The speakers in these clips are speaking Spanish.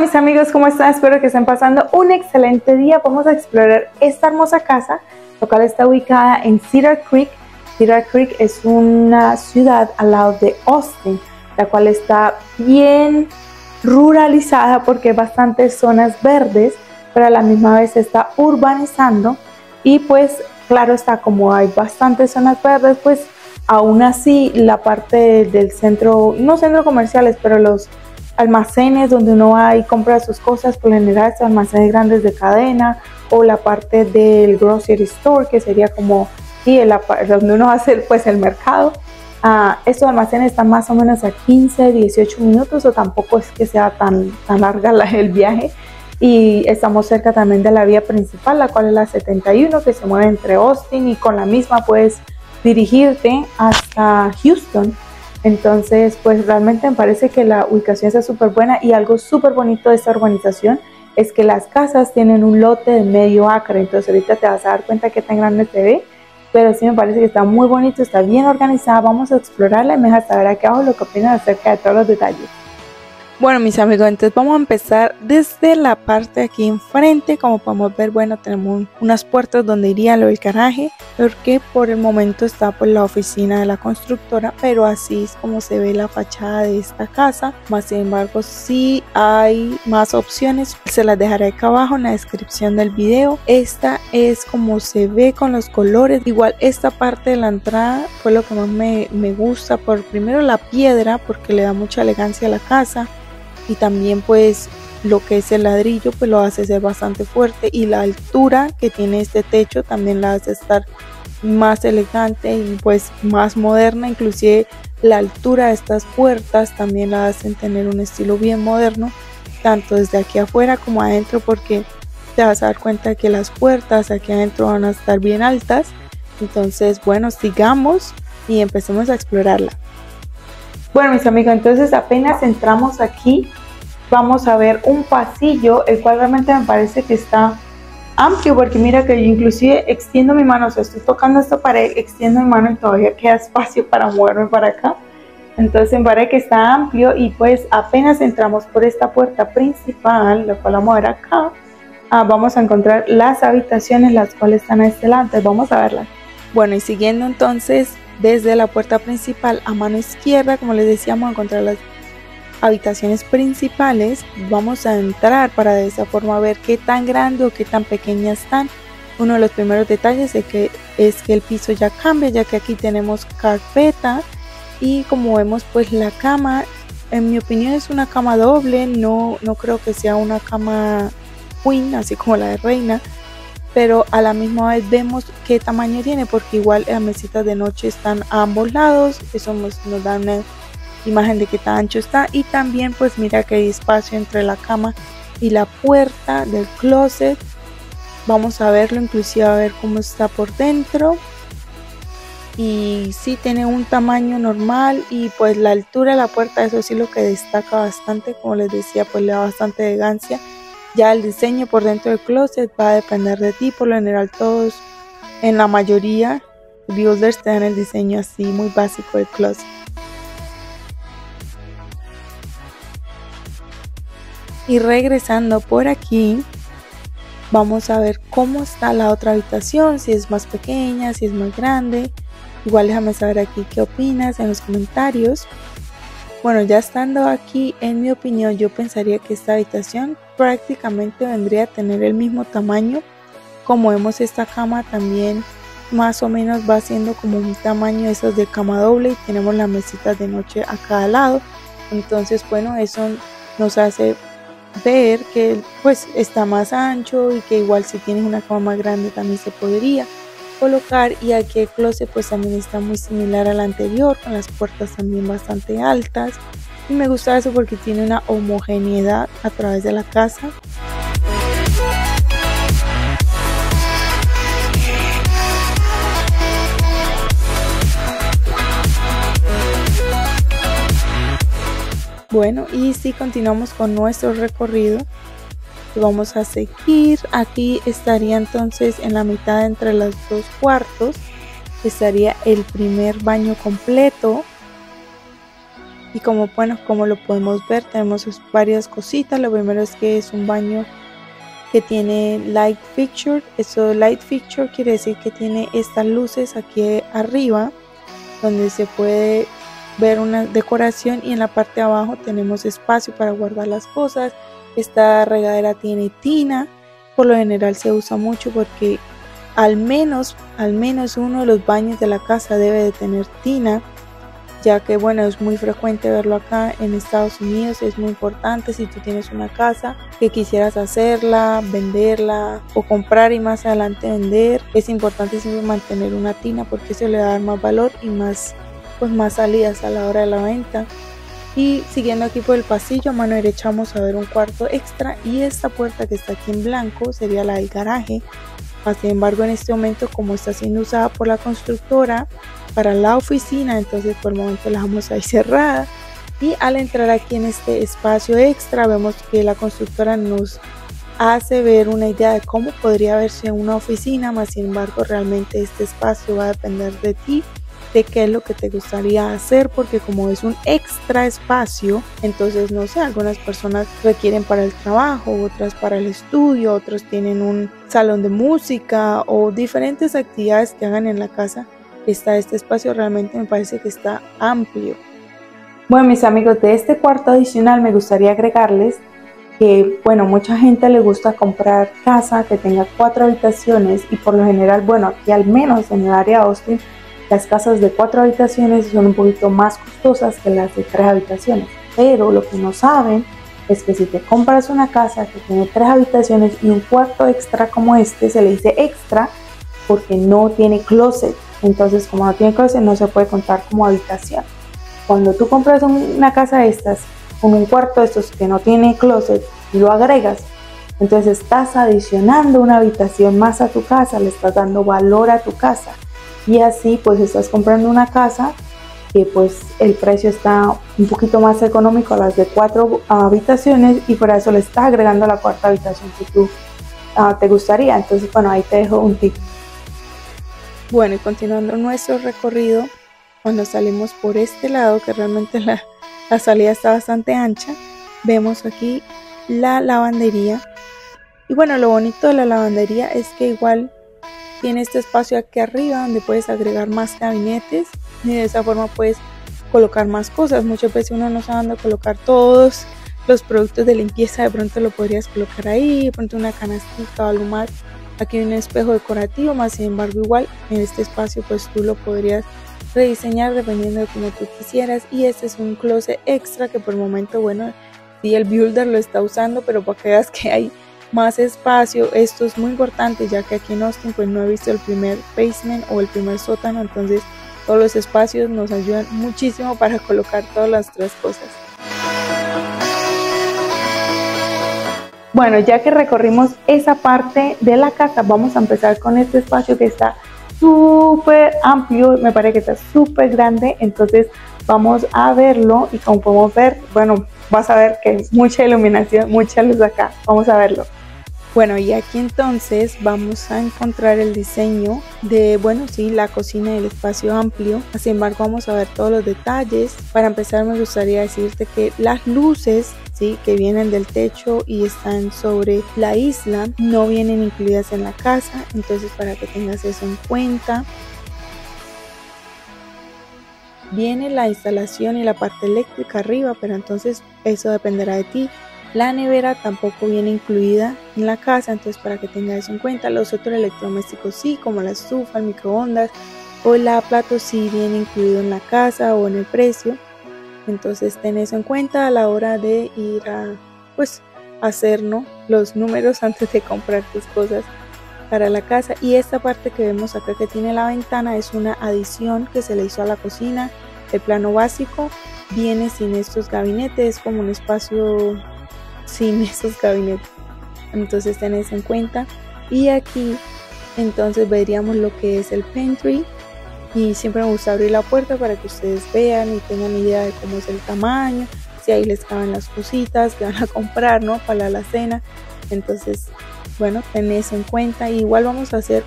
mis amigos, ¿cómo están? Espero que estén pasando un excelente día. Vamos a explorar esta hermosa casa, la cual está ubicada en Cedar Creek. Cedar Creek es una ciudad al lado de Austin, la cual está bien ruralizada porque hay bastantes zonas verdes, pero a la misma vez se está urbanizando. Y pues claro está, como hay bastantes zonas verdes, pues aún así la parte del centro, no centros comerciales, pero los almacenes donde uno va y compra sus cosas, por lo general estos almacenes grandes de cadena, o la parte del grocery store, que sería como donde uno hace pues el mercado. Estos almacenes están más o menos a 15-18 minutos, o tampoco es que sea tan larga el viaje. Y estamos cerca también de la vía principal, la cual es la 71, que se mueve entre Austin, y con la misma puedes dirigirte hasta Houston. Entonces pues realmente me parece que la ubicación está súper buena, y algo súper bonito de esta urbanización es que las casas tienen un lote de medio acre. Entonces ahorita te vas a dar cuenta qué tan grande se ve, pero sí me parece que está muy bonito, está bien organizada. Vamos a explorarla y me dejas saber aquí abajo lo que opinas acerca de todos los detalles. Bueno, mis amigos, entonces vamos a empezar desde la parte de aquí enfrente. Como podemos ver, bueno, tenemos unas puertas donde iría lo del garaje, porque por el momento está pues la oficina de la constructora, pero así es como se ve la fachada de esta casa. Más sin embargo, sí hay más opciones, se las dejaré acá abajo en la descripción del video. Esta es como se ve con los colores. Igual esta parte de la entrada fue lo que más me gusta, por primero la piedra, porque le da mucha elegancia a la casa. Y también pues lo que es el ladrillo pues lo hace ser bastante fuerte, y la altura que tiene este techo también la hace estar más elegante y pues más moderna. Inclusive la altura de estas puertas también la hacen tener un estilo bien moderno, tanto desde aquí afuera como adentro, porque te vas a dar cuenta que las puertas aquí adentro van a estar bien altas. Entonces bueno, sigamos y empecemos a explorarla. Bueno, mis amigos, entonces apenas entramos aquí, vamos a ver un pasillo, el cual realmente me parece que está amplio, porque mira que yo inclusive extiendo mi mano, o sea, estoy tocando esta pared, extiendo mi mano y todavía queda espacio para moverme para acá. Entonces me parece que está amplio, y pues apenas entramos por esta puerta principal, la cual vamos a ver acá, vamos a encontrar las habitaciones, las cuales están a este lado. Entonces vamos a verlas. Bueno, y siguiendo entonces desde la puerta principal a mano izquierda, como les decíamos, a encontrar las habitaciones principales. Vamos a entrar para de esa forma ver qué tan grande o qué tan pequeña están. Uno de los primeros detalles es que el piso ya cambia, ya que aquí tenemos carpeta, y como vemos pues la cama, en mi opinión es una cama doble, no creo que sea una cama queen así como la de reina, pero a la misma vez vemos qué tamaño tiene, porque igual las mesitas de noche están a ambos lados. Eso nos da una imagen de qué tan ancho está. Y también pues mira que hay espacio entre la cama y la puerta del closet. Vamos a verlo, inclusive a ver cómo está por dentro. Y sí tiene un tamaño normal, y pues la altura de la puerta, eso sí lo que destaca bastante. Como les decía, pues le da bastante elegancia. Ya el diseño por dentro del closet va a depender de ti. Por lo general todos, en la mayoría, builders te dan el diseño así muy básico del closet. Y regresando por aquí, vamos a ver cómo está la otra habitación, si es más pequeña, si es más grande. Igual déjame saber aquí qué opinas en los comentarios. Bueno, ya estando aquí, en mi opinión, yo pensaría que esta habitación prácticamente vendría a tener el mismo tamaño. Como vemos, esta cama también más o menos va siendo como un tamaño de esas de cama doble, y tenemos las mesitas de noche a cada lado. Entonces bueno, eso nos hace ver que pues está más ancho, y que igual si tienes una cama más grande también se podría colocar. Y aquí el closet pues también está muy similar al anterior, con las puertas también bastante altas, y me gusta eso porque tiene una homogeneidad a través de la casa. Bueno, y si continuamos con nuestro recorrido, vamos a seguir. Aquí estaría entonces en la mitad entre los dos cuartos, estaría el primer baño completo. Y como lo podemos ver, tenemos varias cositas. Lo primero es que es un baño que tiene light fixture. Eso light fixture quiere decir que tiene estas luces aquí arriba donde se puede ver una decoración, y en la parte de abajo tenemos espacio para guardar las cosas. Esta regadera tiene tina. Por lo general se usa mucho porque al menos uno de los baños de la casa debe de tener tina, ya que es muy frecuente verlo acá en Estados Unidos. Es muy importante si tú tienes una casa que quisieras hacerla, venderla o comprar y más adelante vender. Es importante siempre mantener una tina porque eso le da más valor y más salidas a la hora de la venta. Y siguiendo aquí por el pasillo, a mano derecha vamos a ver un cuarto extra, y esta puerta que está aquí en blanco sería la del garaje. Sin embargo, en este momento, como está siendo usada por la constructora para la oficina, entonces por el momento la vamos a ir cerrada. Y al entrar aquí en este espacio extra, vemos que la constructora nos hace ver una idea de cómo podría verse una oficina. Sin embargo, realmente este espacio va a depender de ti, de qué es lo que te gustaría hacer, porque como es un extra espacio, entonces no sé, algunas personas requieren para el trabajo, otras para el estudio, otros tienen un salón de música o diferentes actividades que hagan en la casa. Este espacio realmente me parece que está amplio. Bueno, mis amigos, de este cuarto adicional me gustaría agregarles que mucha gente le gusta comprar casa que tenga 4 habitaciones, y por lo general, aquí al menos en el área de Austin, las casas de 4 habitaciones son un poquito más costosas que las de 3 habitaciones. Pero lo que no saben es que si te compras una casa que tiene 3 habitaciones y un cuarto extra como este, se le dice extra porque no tiene closet. Entonces, como no tiene closet, no se puede contar como habitación. Cuando tú compras una casa de estas con un cuarto de estos que no tiene closet y lo agregas, entonces estás adicionando una habitación más a tu casa, le estás dando valor a tu casa. Y así estás comprando una casa que el precio está un poquito más económico a las de 4 habitaciones, y por eso le estás agregando la 4ª habitación que tú te gustaría. Entonces ahí te dejo un tip. Y continuando nuestro recorrido, cuando salimos por este lado, que realmente la salida está bastante ancha, vemos aquí la lavandería. Y lo bonito de la lavandería es que igual tiene este espacio aquí arriba donde puedes agregar más gabinetes, y de esa forma puedes colocar más cosas. Muchas veces uno no sabe dónde colocar todos los productos de limpieza, de pronto lo podrías colocar ahí, de pronto una canastica o algo más. Aquí hay un espejo decorativo, sin embargo igual en este espacio tú lo podrías rediseñar dependiendo de cómo tú quisieras. Y este es un closet extra que por el momento sí, el builder lo está usando, pero para que veas que hay más espacio. Esto es muy importante, ya que aquí en Austin no he visto el primer basement o el primer sótano, entonces todos los espacios nos ayudan muchísimo para colocar todas las otras cosas. Ya que recorrimos esa parte de la casa, vamos a empezar con este espacio que está súper amplio, me parece que está súper grande. Entonces vamos a verlo, y como podemos ver, vas a ver que hay mucha iluminación, mucha luz acá. Vamos a verlo. Y aquí entonces vamos a encontrar el diseño de, la cocina y el espacio amplio. Sin embargo, vamos a ver todos los detalles. Para empezar, me gustaría decirte que las luces, ¿sí?, que vienen del techo y están sobre la isla, no vienen incluidas en la casa. Entonces, para que tengas eso en cuenta. Viene la instalación y la parte eléctrica arriba, pero entonces eso dependerá de ti. La nevera tampoco viene incluida en la casa, entonces para que tengas eso en cuenta. Los otros electrodomésticos sí, como la estufa, el microondas o el lavaplato, sí viene incluido en la casa o en el precio. Entonces ten eso en cuenta a la hora de ir a hacer los números antes de comprar tus cosas para la casa. Y esta parte que vemos acá que tiene la ventana es una adición que se le hizo a la cocina. El plano básico viene sin estos gabinetes, es como un espacio sin esos gabinetes, entonces tenés en cuenta. Y aquí entonces veríamos lo que es el pantry, y siempre me gusta abrir la puerta para que ustedes vean y tengan idea de cómo es el tamaño, si ahí les caben las cositas que van a comprar para la cena. Entonces tenés en cuenta. Y igual vamos a hacer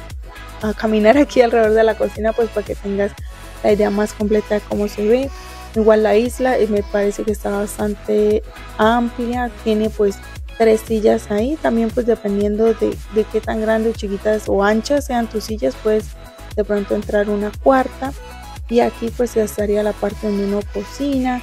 a caminar aquí alrededor de la cocina para que tengas la idea más completa de cómo se ve. Igual la isla me parece que está bastante amplia, tiene pues 3 sillas ahí, también pues dependiendo de qué tan grandes, chiquitas o anchas sean tus sillas, puedes de pronto entrar una cuarta. Y aquí pues ya estaría la parte donde uno cocina.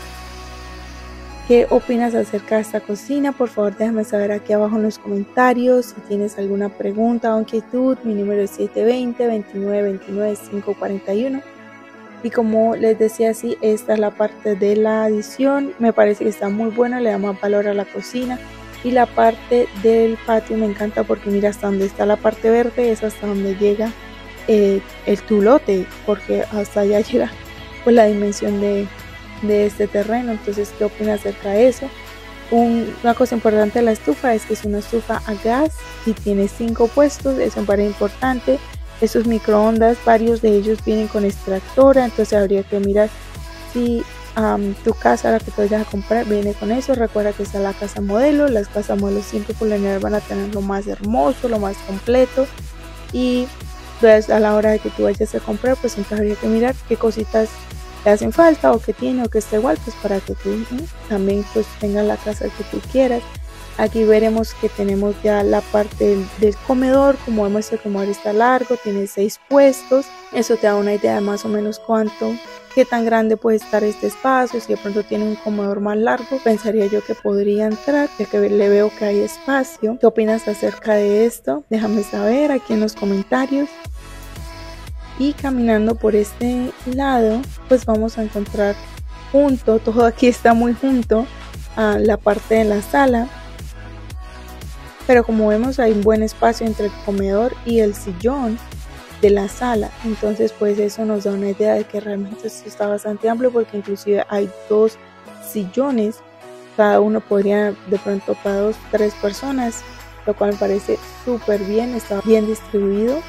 ¿Qué opinas acerca de esta cocina? Por favor déjame saber aquí abajo en los comentarios. Si tienes alguna pregunta o inquietud, mi número es 720-2929-541. Y como les decía, sí, esta es la parte de la adición. Me parece que está muy buena, le da más valor a la cocina. Y la parte del patio me encanta porque mira, hasta donde está la parte verde es hasta donde llega el tulote, porque hasta allá llega pues la dimensión de este terreno. Entonces, ¿qué opinas acerca de eso? Una cosa importante de la estufa es que es una estufa a gas y tiene 5 puestos, eso me parece importante. Estos microondas, varios de ellos vienen con extractora, entonces habría que mirar si tu casa, la que te vayas a comprar, viene con eso. Recuerda que está la casa modelo, las casas modelo siempre por lo general van a tener lo más hermoso, lo más completo, y pues a la hora de que tú vayas a comprar, pues siempre habría que mirar qué cositas te hacen falta o que tiene o que esté igual, pues para que tú también pues tengas la casa que tú quieras. Aquí veremos que tenemos ya la parte del comedor. Como vemos, el comedor está largo, tiene 6 puestos. Eso te da una idea de más o menos qué tan grande puede estar este espacio. Si de pronto tiene un comedor más largo, pensaría yo que podría entrar, ya que le veo que hay espacio. ¿Qué opinas acerca de esto? Déjame saber aquí en los comentarios. Y caminando por este lado, pues vamos a encontrar junto, todo aquí está muy junto a la parte de la sala. Pero como vemos, hay un buen espacio entre el comedor y el sillón de la sala. Entonces pues eso nos da una idea de que realmente esto está bastante amplio, porque inclusive hay 2 sillones. Cada uno podría de pronto para 2, 3 personas, lo cual me parece súper bien, está bien distribuido.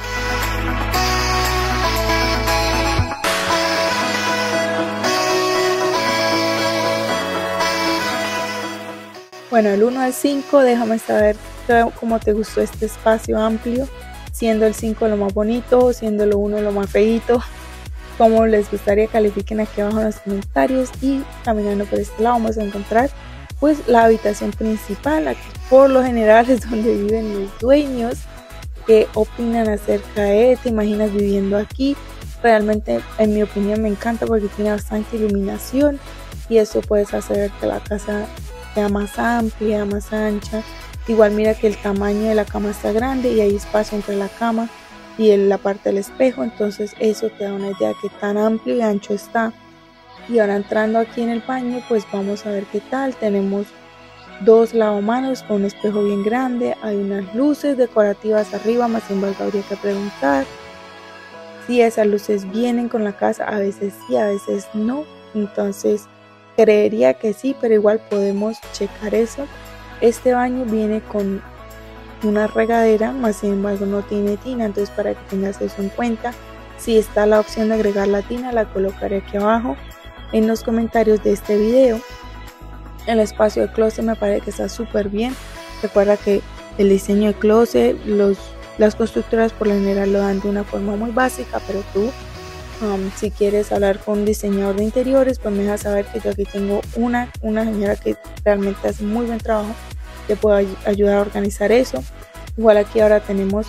Bueno, el 1 al 5, déjame saber cómo te gustó este espacio amplio, siendo el 5 lo más bonito, siendo el 1 lo más feito, cómo les gustaría. Califiquen aquí abajo en los comentarios. Y caminando por este lado vamos a encontrar pues la habitación principal. Aquí por lo general es donde viven los dueños. ¿Qué opinan acerca de? ¿Te imaginas viviendo aquí? Realmente en mi opinión me encanta porque tiene bastante iluminación y eso puedes hacer que la casa sea más amplia, más ancha. Igual mira que el tamaño de la cama está grande y hay espacio entre la cama y la parte del espejo, entonces eso te da una idea de qué tan amplio y ancho está. Y ahora entrando aquí en el baño, pues vamos a ver qué tal. Tenemos 2 lavamanos con un espejo bien grande, hay unas luces decorativas arriba, más sin embargo habría que preguntar si esas luces vienen con la casa. A veces sí, a veces no, entonces creería que sí, pero igual podemos checar eso. Este baño viene con una regadera, más sin embargo no tiene tina, entonces para que tengas eso en cuenta. Si está la opción de agregar la tina, la colocaré aquí abajo en los comentarios de este video. El espacio de closet me parece que está súper bien. Recuerda que el diseño de closet, las constructoras por lo general lo dan de una forma muy básica, pero tú si quieres hablar con un diseñador de interiores, pues me dejas saber que yo aquí tengo una señora que realmente hace muy buen trabajo, te puedo ayudar a organizar eso. Igual aquí ahora tenemos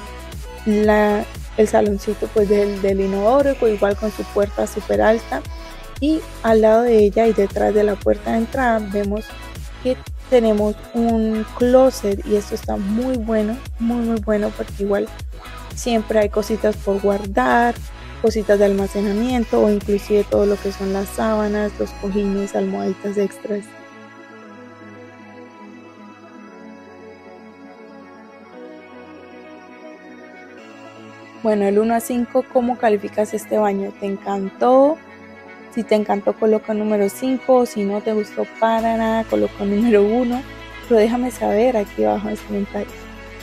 el saloncito pues del inodoro, igual con su puerta súper alta, y al lado de ella y detrás de la puerta de entrada vemos que tenemos un closet, y esto está muy bueno, muy bueno, porque igual siempre hay cositas por guardar, cositas de almacenamiento, o inclusive todo lo que son las sábanas, los cojines, almohaditas extras. Bueno, el 1 a 5, ¿cómo calificas este baño? ¿Te encantó? Si te encantó, coloca número 5, si no te gustó para nada, coloca número 1, pero déjame saber aquí abajo en los comentarios.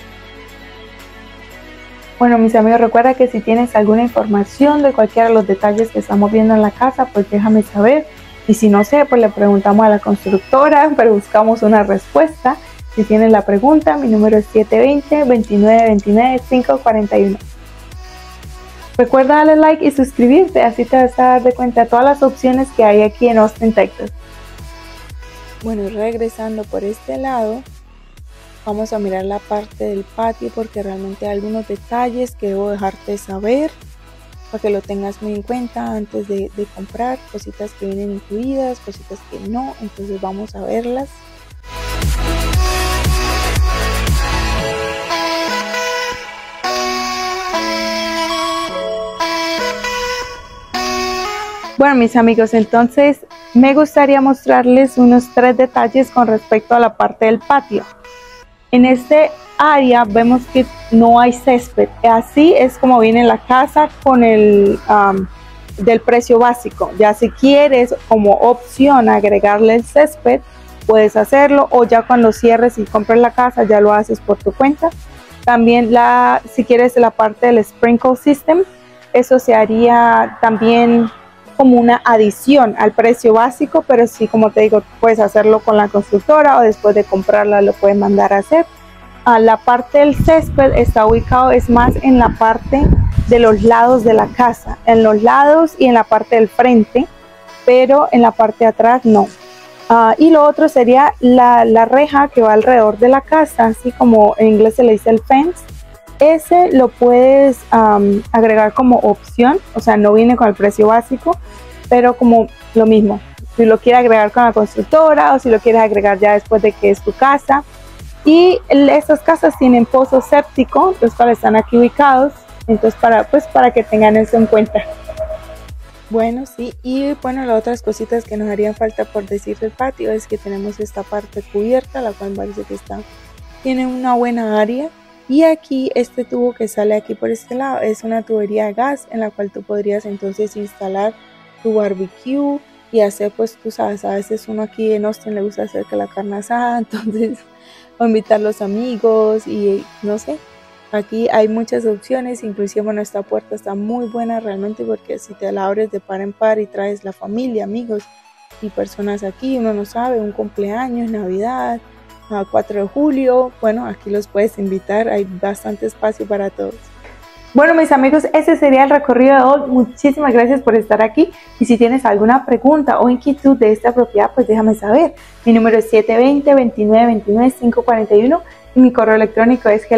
Bueno, mis amigos, recuerda que si tienes alguna información de cualquiera de los detalles que estamos viendo en la casa, pues déjame saber. Y si no sé, pues le preguntamos a la constructora, pero buscamos una respuesta. Si tienes la pregunta, mi número es 720-2929-541. Recuerda darle like y suscribirte, así te vas a dar de cuenta de todas las opciones que hay aquí en Austin, Texas. Bueno, regresando por este lado, vamos a mirar la parte del patio porque realmente hay algunos detalles que debo dejarte saber para que lo tengas muy en cuenta antes de comprar, cositas que vienen incluidas, cositas que no, entonces vamos a verlas. Bueno, mis amigos, entonces me gustaría mostrarles unos 3 detalles con respecto a la parte del patio. En este área vemos que no hay césped, así es como viene la casa con el del precio básico. Ya si quieres como opción agregarle el césped, puedes hacerlo, o ya cuando cierres y compres la casa ya lo haces por tu cuenta. También si quieres la parte del sprinkle system, eso se haría también como una adición al precio básico, pero sí, como te digo, puedes hacerlo con la constructora o después de comprarla lo puedes mandar a hacer. La parte del césped está ubicado es más en la parte de los lados de la casa, en los lados y en la parte del frente, pero en la parte de atrás no. Y lo otro sería la reja que va alrededor de la casa, así como en inglés se le dice el fence. Ese lo puedes agregar como opción, o sea, no viene con el precio básico, pero como lo mismo, si lo quieres agregar con la constructora o si lo quieres agregar ya después de que es tu casa. Y estas casas tienen pozo séptico, los cuales están aquí ubicados, entonces para que tengan eso en cuenta. Bueno, sí, y bueno, las otras cositas que nos harían falta por decir del patio es que tenemos esta parte cubierta, la cual parece que tiene una buena área. Y aquí este tubo que sale aquí por este lado es una tubería de gas en la cual tú podrías entonces instalar tu barbecue y hacer, pues tú sabes, a veces uno aquí en Austin le gusta hacer que la carne asada, entonces o invitar a los amigos y no sé, aquí hay muchas opciones, inclusive bueno, esta puerta está muy buena realmente porque si te la abres de par en par y traes la familia, amigos y personas aquí, uno no sabe, un cumpleaños, Navidad, 4 de julio, bueno, aquí los puedes invitar, hay bastante espacio para todos. Bueno, mis amigos, ese sería el recorrido de hoy. Muchísimas gracias por estar aquí y si tienes alguna pregunta o inquietud de esta propiedad, pues déjame saber. Mi número es 720-2929-541 y mi correo electrónico es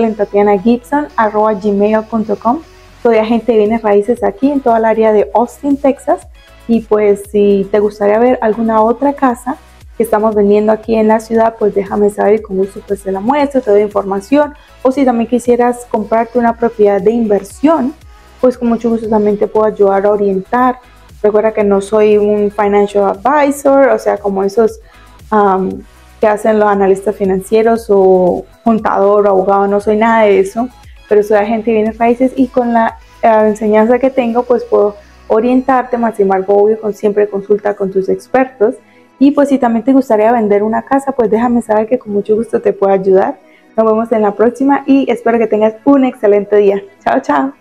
helentatianagibson@gmail.com. Soy agente de bienes raíces aquí en toda el área de Austin, Texas, y pues si te gustaría ver alguna otra casa que estamos vendiendo aquí en la ciudad, pues déjame saber y con gusto pues te la muestro, te doy información. O si también quisieras comprarte una propiedad de inversión, pues con mucho gusto también te puedo ayudar a orientar. Recuerda que no soy un financial advisor, o sea, como esos que hacen los analistas financieros o contador o abogado, no soy nada de eso, pero soy agente de bienes raíces y con la enseñanza que tengo, pues puedo orientarte, más sin embargo, obvio, siempre consulta con tus expertos. Y pues si también te gustaría vender una casa, pues déjame saber que con mucho gusto te puedo ayudar. Nos vemos en la próxima y espero que tengas un excelente día. Chao, chao.